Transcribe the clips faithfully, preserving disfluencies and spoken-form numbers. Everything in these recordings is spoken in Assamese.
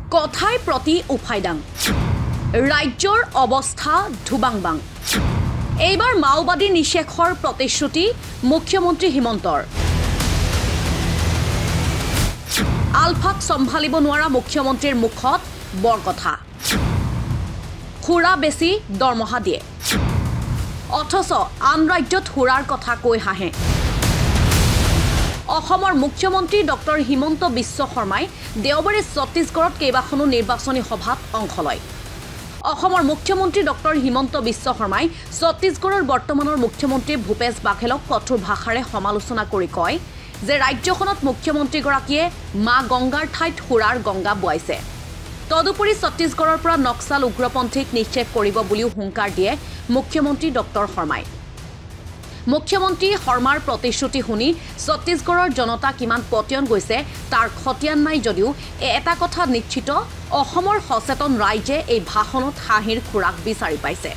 কথাই প্ৰতি উফাইদাং ৰাজ্যৰ অৱস্থা ধুবাংবাং এইবাৰ মাওবাদী নিষেধৰ প্ৰতিশ্ৰুতি মুখ্যমন্ত্ৰী হিমন্তৰ আলফাক সম্ভালিব নোৱাৰা মুখ্যমন্ত্ৰীৰ মুখত বৰ কথা খুৰা বেছি দৰমহা দিয়ে অথচ আন ৰাজ্যত খুৰাৰ কথা কৈ হাঁহে অসমৰ মুখ্যমন্ত্ৰী ডক্টৰ হিমন্ত বিশ্ব শৰ্মাই দেওবাৰে ছত্তীশগড়ত কেইবাখনো নিৰ্বাচনী সভাত অংশ লয় অসমৰ মুখ্যমন্ত্ৰী ডক্টৰ হিমন্ত বিশ্ব শৰ্মাই ছত্তীশগড়ৰ বৰ্তমানৰ মুখ্যমন্ত্ৰী ভূপেশ বাঘেলক কঠোৰ ভাষাৰে সমালোচনা কৰি কয় যে ৰাজ্যখনত মুখ্যমন্ত্ৰীগৰাকীয়ে মা গংগাৰ ঠাইত খুৰাৰ গংগা বুৱাইছে তদুপৰি ছত্তীশগড়ৰ পৰা নক্সাল উগ্ৰপন্থীক নিক্ষেপ কৰিব বুলিও হুংকাৰ দিয়ে মুখ্যমন্ত্ৰী ডক্টৰ শৰ্মাই মুখ্যমন্ত্ৰী শৰ্মাৰ প্ৰতিশ্ৰুতি শুনি ছত্তীশগড়ৰ জনতা কিমান পতিয়ন গৈছে তাৰ খতিয়ান নাই যদিও এটা কথা নিশ্চিত অসমৰ সচেতন ৰাইজে এই ভাষণত হাঁহিৰ খুৰাক বিচাৰি পাইছে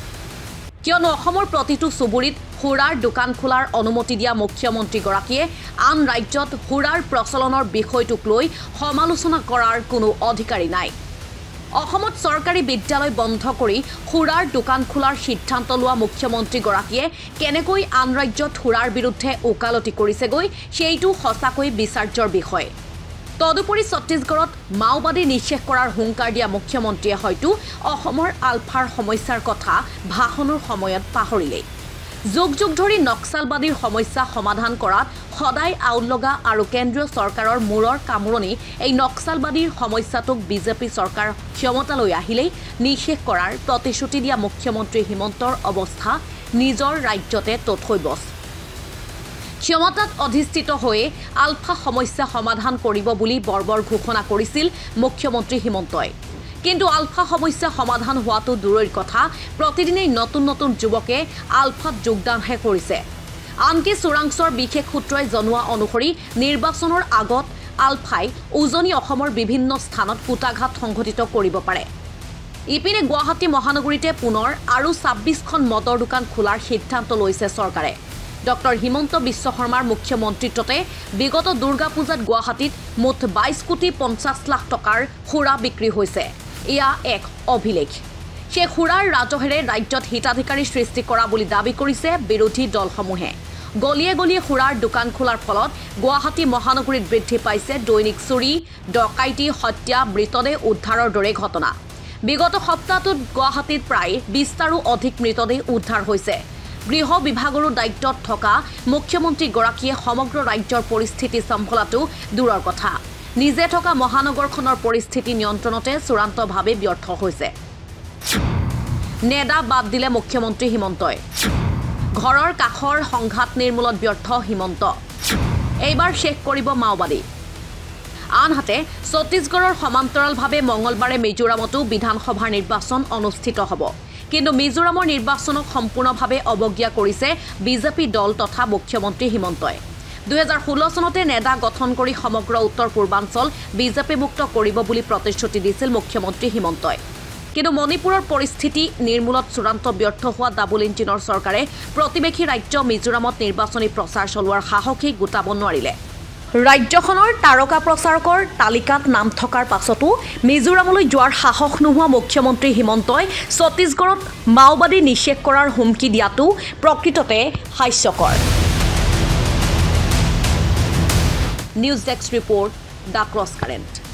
কিয়নো অসমৰ প্ৰতিটো চুবুৰীত খুৰাৰ দোকান খোলাৰ অনুমতি দিয়া মুখ্যমন্ত্ৰীগৰাকীয়ে আন ৰাজ্যত খুৰাৰ প্ৰচলনৰ বিষয়টোক লৈ সমালোচনা কৰাৰ কোনো অধিকাৰী নাই অসমত চৰকাৰী বিদ্যালয় বন্ধ কৰি খুৰাৰ দোকান খোলাৰ সিদ্ধান্ত লোৱা মুখ্যমন্ত্ৰীগৰাকীয়ে কেনেকৈ আন ৰাজ্যত খুৰাৰ বিৰুদ্ধে ওকালতি কৰিছেগৈ সেইটো সঁচাকৈ বিচাৰ্যৰ বিষয় তদুপৰি ছত্তীশগড়ত মাওবাদী নিষেধ কৰাৰ হুংকাৰ দিয়া মুখ্যমন্ত্ৰীয়ে হয়তো অসমৰ আলফাৰ সমস্যাৰ কথা ভাষণৰ সময়ত পাহৰিলেই যুগ যুগ ধৰি নক্সালবাদীৰ সমস্যা সমাধান কৰাত সদায় আউল লগা আৰু কেন্দ্ৰীয় চৰকাৰৰ মূৰৰ কামুৰণি এই নক্সালবাদীৰ সমস্যাটোক বিজেপি চৰকাৰ ক্ষমতালৈ আহিলেই নিষেধ কৰাৰ প্ৰতিশ্ৰুতি দিয়া মুখ্যমন্ত্ৰী হিমন্তৰ অৱস্থা নিজৰ ৰাজ্যতে তথৈবচ ক্ষমতাত অধিষ্ঠিত হৈ আলফা সমস্যা সমাধান কৰিব বুলি বৰবৰ ঘোষণা কৰিছিল মুখ্যমন্ত্ৰী হিমন্তই কিন্তু আলফা সমস্যা সমাধান হোৱাটো দূৰৰ কথা প্ৰতিদিনেই নতুন নতুন যুৱকে আলফাত যোগদানহে কৰিছে আনকি চোৰাংচৰ বিশেষ সূত্ৰই জনোৱা অনুসৰি নিৰ্বাচনৰ আগত আলফাই উজনি অসমৰ বিভিন্ন স্থানত কুটাঘাত সংঘটিত কৰিব পাৰে ইপিনে গুৱাহাটী মহানগৰীতে পুনৰ আৰু ছাব্বিছখন মদৰ দোকান খোলাৰ সিদ্ধান্ত লৈছে চৰকাৰে ডক্টৰ হিমন্ত বিশ্ব শৰ্মাৰ মুখ্যমন্ত্ৰীত্বতে বিগত দুৰ্গা পূজাত গুৱাহাটীত মুঠ বাইছ কোটি পঞ্চাছ লাখ টকাৰ খুৰা বিক্ৰী হৈছে এয়া এক অভিলেখ সেই খুৰাৰ ৰাজহেৰে ৰাজ্যত হিতাধিকাৰী সৃষ্টি কৰা বুলি দাবী কৰিছে বিৰোধী দলসমূহে গলিয়ে গলিয়ে খুৰাৰ দোকান খোলাৰ ফলত গুৱাহাটী মহানগৰীত বৃদ্ধি পাইছে দৈনিক চুৰি ডকাইতি হত্যা মৃতদেহ উদ্ধাৰৰ দৰে ঘটনা বিগত সপ্তাহটোত গুৱাহাটীত প্ৰায় বিছটাৰো অধিক মৃতদেহ উদ্ধাৰ হৈছে গৃহ বিভাগৰো দায়িত্বত থকা মুখ্যমন্ত্ৰীগৰাকীয়ে সমগ্ৰ ৰাজ্যৰ পৰিস্থিতি সম্ভলাটো দূৰৰ কথা নিজে থকা মহানগৰখনৰ পৰিস্থিতি নিয়ন্ত্ৰণতে চূড়ান্তভাৱে ব্যৰ্থ হৈছে নেডা বাদ দিলে মুখ্যমন্ত্ৰী হিমন্তই ঘৰৰ কাখৰ সংঘাত নিৰ্মূলত ব্যৰ্থ হিমন্ত এইবাৰ শেষ কৰিব মাওবাদী আনহাতে ছত্তীশগড়ৰ সমান্তৰালভাৱে মঙ্গলবাৰে মিজোৰামতো বিধানসভাৰ নিৰ্বাচন অনুষ্ঠিত হ'ব কিন্তু মিজোৰামৰ নিৰ্বাচনক সম্পূৰ্ণভাৱে অৱজ্ঞা কৰিছে বিজেপি দল তথা মুখ্যমন্ত্ৰী হিমন্তই দুই হাজাৰ ষোল্ল চনতে নেডা গঠন কৰি সমগ্ৰ উত্তৰ পূৰ্বাঞ্চল বিজেপি মুক্ত কৰিব বুলি প্ৰতিশ্ৰুতি দিছিল মুখ্যমন্ত্ৰী হিমন্তই কিন্তু মণিপুৰৰ পৰিস্থিতি নিৰ্মূলত চূড়ান্ত ব্যৰ্থ হোৱা ডাবল ইঞ্জিনৰ চৰকাৰে প্ৰতিবেশী ৰাজ্য মিজোৰামত নিৰ্বাচনী প্ৰচাৰ চলোৱাৰ সাহসী গোটাব নোৱাৰিলে ৰাজ্যখনৰ তাৰকা প্ৰচাৰকৰ তালিকাত নাম থকাৰ পাছতো মিজোৰামলৈ যোৱাৰ সাহস নোহোৱা মুখ্যমন্ত্ৰী হিমন্তই ছত্তীশগড়ত মাওবাদী নিষেধ কৰাৰ হুমকি দিয়াটো প্ৰকৃততে হাস্যকৰ news desk report the cross current